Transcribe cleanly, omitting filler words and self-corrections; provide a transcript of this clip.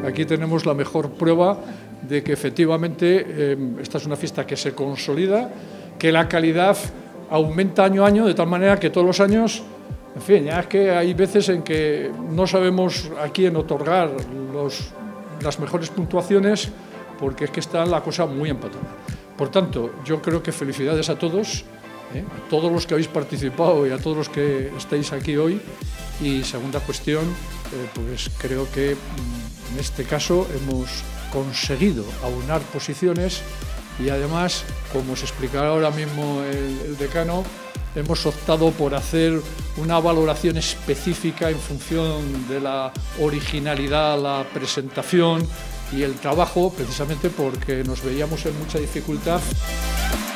aquí tenemos la mejor prueba de que efectivamente esta es una fiesta que se consolida, que la calidad aumenta año a año, de tal manera que todos los años, en fin, ya es que hay veces en que no sabemos a quién otorgar las mejores puntuaciones, porque es que está la cosa muy empatada. Por tanto, yo creo que felicidades a todos los que habéis participado y a todos los que estáis aquí hoy. Y segunda cuestión, pues creo que en este caso hemos conseguido aunar posiciones y además, como os explicará ahora mismo el decano, hemos optado por hacer una valoración específica en función de la originalidad, la presentación y el trabajo, precisamente porque nos veíamos en mucha dificultad.